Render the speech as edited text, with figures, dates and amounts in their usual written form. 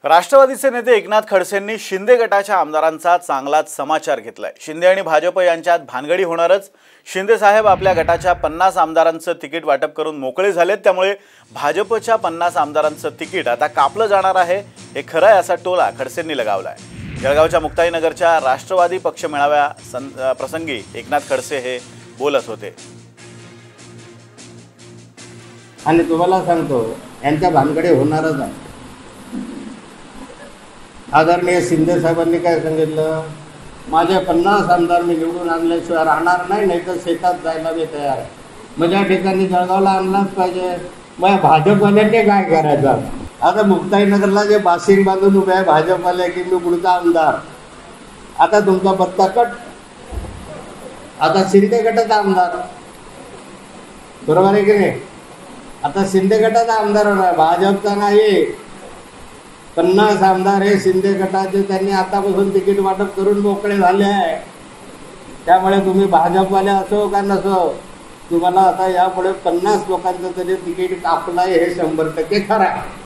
राष्ट्रवादीचे नेते एकनाथ खडसेंनी शिंदे गटाच्या आमदारांचा चांगलाच समाचार घेतलाय। शिंदे आणि भाजप यांच्यात भानगडी होणारच। शिंदे साहेब आपल्या गटाच्या 50 आमदारांचं तिकीट वाटप करून मोकळे झालेत, त्यामुळे भाजपच्या 50 आमदारांचं तिकीट आता कापलं जाणार आहे। हे खरं आहे असा टोला खडसेंनी लगावलाय। जळगावच्या मुक्ताईनगरच्या राष्ट्रवादी पक्ष मेळाव्या प्रसंगी एकनाथ खडसे हे बोलत होते। आणि तुम्हाला सांगतो यांच्या भानगडी होणारच आहे। आदरणीय शिंदे साहेबांनी काय सांगितलं, माझे 50 आमदार मी निवडून आणल्याशिवाय राहणार नाही, नाही तर शेतात जायला मी तयार आहे। माझ्या ठिकाणी जळगावला आणलाच पाहिजे। मग भाजपवाल्यांनी काय करायचं? आता मुक्ताईनगरला जे बाशिंग बांधून उभे आहे भाजपवाले की मी पुढचा आमदार, आता तुमचा बत्ता कट, आता शिंदे गटाचा आमदार, बरोबर आहे की नाही? आता शिंदे गटाचा आमदार होणार, भाजपचा नाही। 50 आमदार हे शिंदे गटाचे त्यांनी आतापासून तिकीट वाटप करून मोकळे झाले आहे। त्यामुळे तुम्ही भाजपवाले असो का नसो, तुम्हाला आता यापुढे 50 लोकांचं तरी तिकीट कापलं आहे हे 100% खरं आहे।